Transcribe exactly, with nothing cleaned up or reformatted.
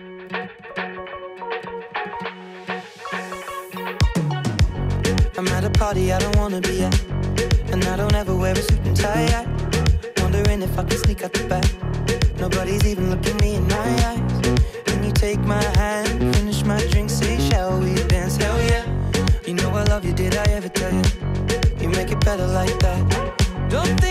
I'm at a party I don't wanna be at, and I don't ever wear a suit and tie yet. Wondering if I can sneak out the back. Nobody's even looking me in my eyes. When you take my hand, finish my drink, say shall we dance? Hell yeah. You know I love you, did I ever tell you? You make it better like that. Don't think